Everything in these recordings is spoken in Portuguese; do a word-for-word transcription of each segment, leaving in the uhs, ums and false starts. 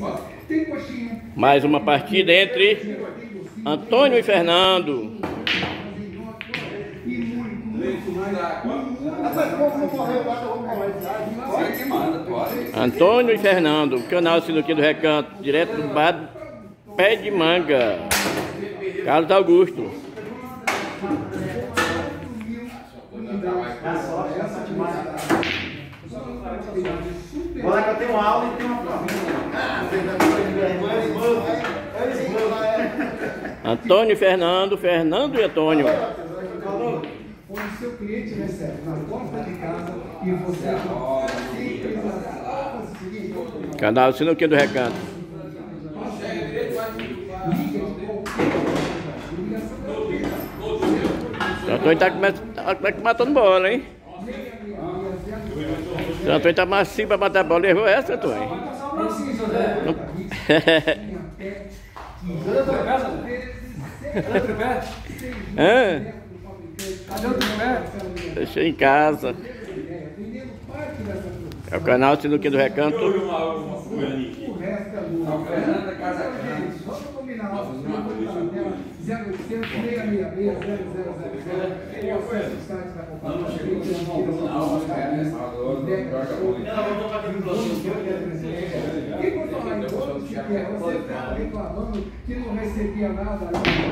Mais uma partida entre Antônio e Fernando. Antônio e Fernando, canal Sinuquinha do Recanto, direto do bar do Pé de Manga, Carlos Augusto. Olha que eu tenho aula e tenho uma prova. Antônio e Fernando, Fernando e Antônio. Onde o seu cliente recebe na porta de casa e você Canal Sinuquinha do Recanto. O Antônio tá, tá, tá matando bola, hein? O Antônio tá macio pra matar a bola. Levou essa, Antônio? Hã? Deixei em casa. É o canal Sinuquinha do Recanto. reclamando que não recebia nada.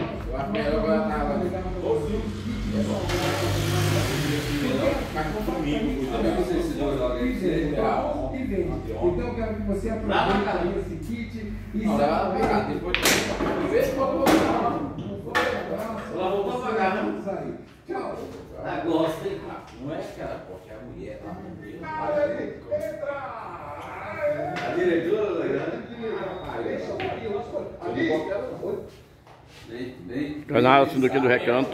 Então eu quero que você aproveite esse kit e não, ela vai pegar depois de vez que eu vou ela voltou a pagar, não? Tchau. Ela gosta, hein? Não é que ela gosta, é a mulher lá. A diretora da grande. Canal Sinuquinha do Recanto.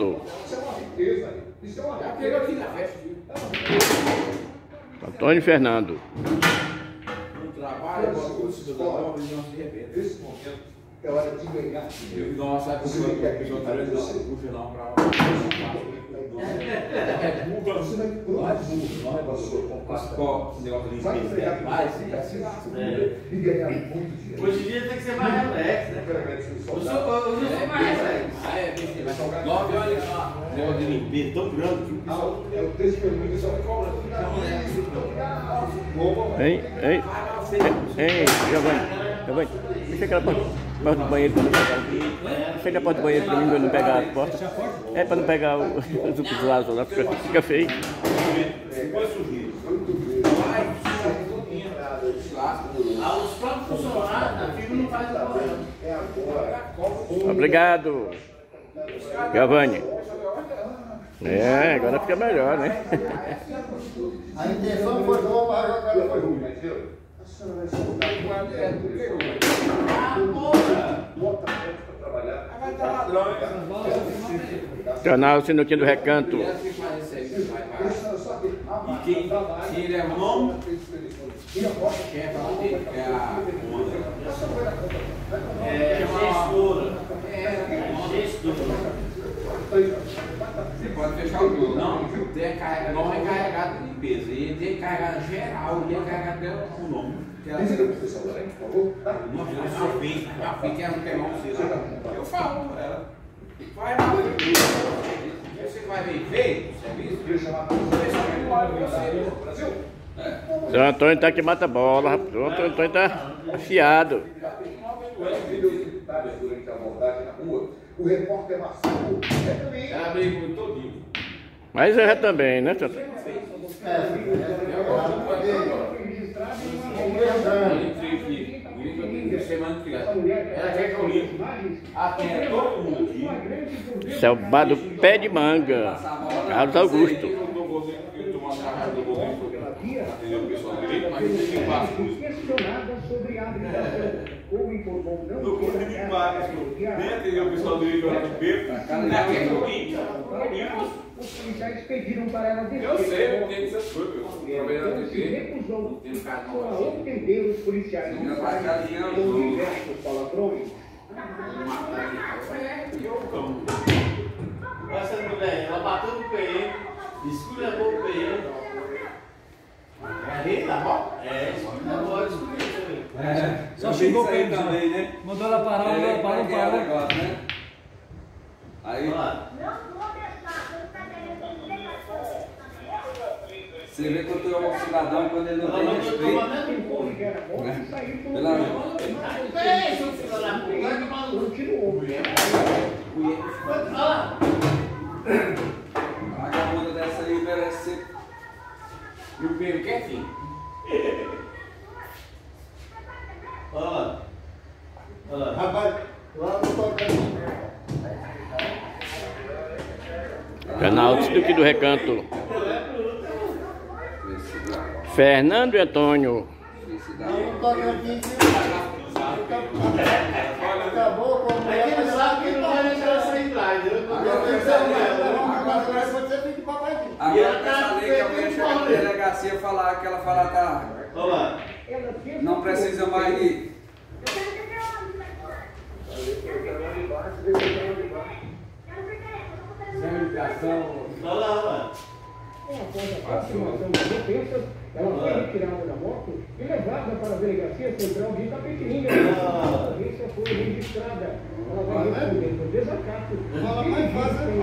Antônio e Fernando. Trabalho, o cidadão, ele não se arrepende. Nesse momento é hora de ganhar. Nossa, a pessoa que puxa não para lá. Você vai pro lado vai entregar mais e ganhar muito dinheiro. Hoje em dia tem que ser mais relax, né? Eu sou, eu sou mais relax. Ah, é, nove horas de limpeza tão grande que o pessoal. É o texto que eu me só cobra. Hein, hein, hein, Giovanni, Giovanni, deixa aquela porta, porta do banheiro pra não pegar. Fecha a porta do banheiro pra mim, pra não pegar a porta. É pra não pegar o zupo do lado lá, fica feio. Ah, os próprios funcionários da firma não fazem o Obrigado, Giovanni. É, agora fica melhor, né? A intenção foi boa, mas a jogada foi ruim, mas viu? A senhora vai soltar o guarda. Bota a gente para trabalhar. Vai dar ladrão, Canal Sinuquinha do Recanto. E quem ele é o nome? Quem é falar dele? É a onda. É gestora. É gestora. Você pode fechar o jogo. Não, tem carregado, não é carregado de limpeza. Ele tem carregado geral, ele é carregado até o nome. Não, eu sou feio. A feio que ela não pegar um cedo. Eu falo pra ela. Vai lá, você vai bem feito o serviço? Brasil? O seu Antônio tá que mata a bola, rapaz. O Antônio tá afiado. O repórter Marcelo é também. Ela brigou todinho. Mas é também, né, seu Antônio? Ela quer que eu limpe. Até todo mundo aqui. Esse é o bar do Pé de Manga, Carlos Augusto. Questionada sobre a habilitação ou informou não No corpo de vários, nem atendeu o pessoal do Rio Grande do Sul. Os policiais pediram para ela descer. Eu sei, eu tenho essas coisas. Ela se recusou para ofender os policiais. Com diversos palavrões. Essa mulher, ela bateu no peito, esculhambou o peito. É ali, na moto? É, só que na moto escolhi. É, só xingou o pé também, né? Mandou ela parar, mandou ela parar, não parou. Negócio, né? Aí, você vê quanto é um cidadão quando ele não tem respeito. Pela... A vagabunda dessa aí merece ser... E o Pedro quietinho. Olha lá. Olha lá. Rapaz, lá no tocando. Canal Duque do Recanto. Fernando e Antônio. Não toca aqui. Acabou com a mulher. Aí ele sabe que não vai deixar ela sair lá, entendeu? Agora com essa lei que a mulher chega na delegacia falar que ela fala tá. Olha lá. Não precisa mais ir. Olha lá, olha lá. Ela foi retirada da moto e levada para a delegacia central de Itapetininga. A polícia foi registrada. Ela vai responder por desacato. Fala mais fácil,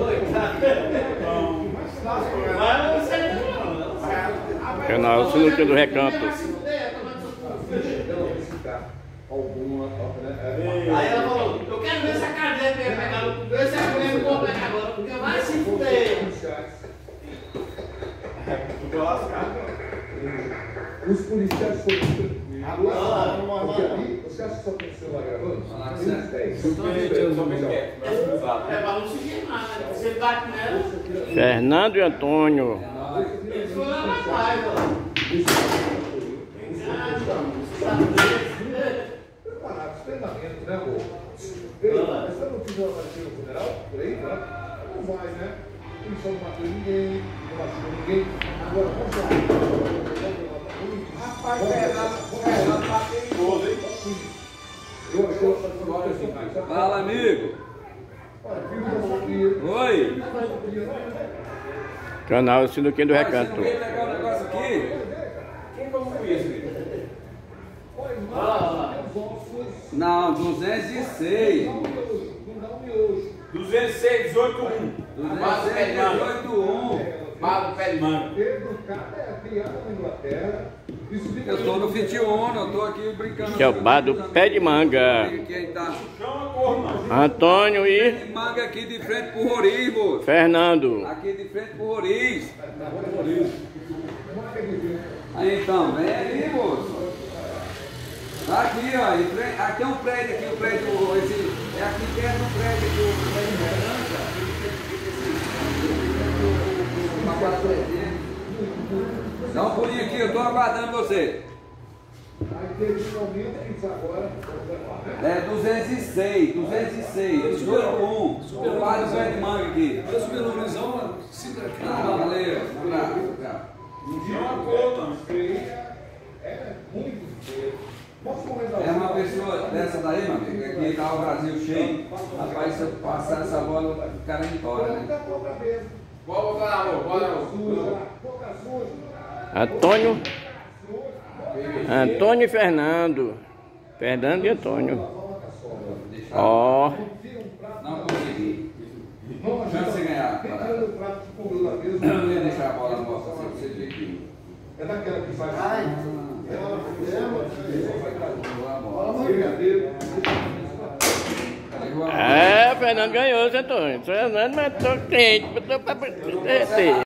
mais fácil. Canal Duque do Recanto. Aí ela falou, eu quero ver essa cadeia pra ele pegar, ver se a mulher me completa agora, porque vai se fuder. Os policiais foram. Agora, você acha que só tem celular gravando? É pra não seguir nada, você bate nela. Fernando e Antônio. Eles foram lá atrás, ó. Preparados, treinamento, né, amor? Essa não fiz uma partida no funeral, por aí, né? Não vai, né? Eles só não matou ninguém, não machucou ninguém. Agora, vamos lá. Rapaz, Fernando bateu em todo, hein? Eu achei que ela fazendo. Fala, amigo. Oi. Canal Duque do Você Recanto. não veio pegar um negócio aqui? Quem foi com isso, olha lá, olha lá. Não, duzentos e seis. duzentos e seis, dezoito, um. duzentos e seis, dezoito, um. Bala do pé de manga. Educada é criada na Inglaterra. Eu tô no vinte e um, eu tô aqui brincando. Que é o bar do Pé de Manga. Quem tá? Antônio e Pé de manga aqui de frente pro Roriz, moço. Fernando. Aqui de frente pro Roriz. Aí então, vem ali, moço. Tá aqui, ó. em frente- Aqui é um prédio aqui, o prédio. Esse, é aqui perto do prédio aqui, o prédio de Esperança. Dá um pulinho aqui, eu tô aguardando você. Aí teve um momento que agora. É duzentos e seis, duzentos e seis, dezoito, um. O pai do pé de manga aqui. Eu subi no Luizão, cinco aqui. Ah, valeu. Bravo, bravo. É muito feio. Posso comentar? É uma pessoa dessa daí, meu amigo, aqui tá o Brasil cheio. Rapaz, se eu passar essa bola, o cara ir embora, né? Muita pouca vez. Bora botar na mão, bora na Suja, mão. pouca suja. Antônio. Antônio e Fernando. Fernando e Antônio. Ó. Não consegui. Chance de ganhar. Tirando o prato de comida da mesa. Eu não ia deixar a bola nossa assim, você vê aqui. É daquela que faz. Ai. Ela vai Bola, brigadeiro. É, Fernando ganhou, seu Antônio. Fernando matou quente, botou pra derreter.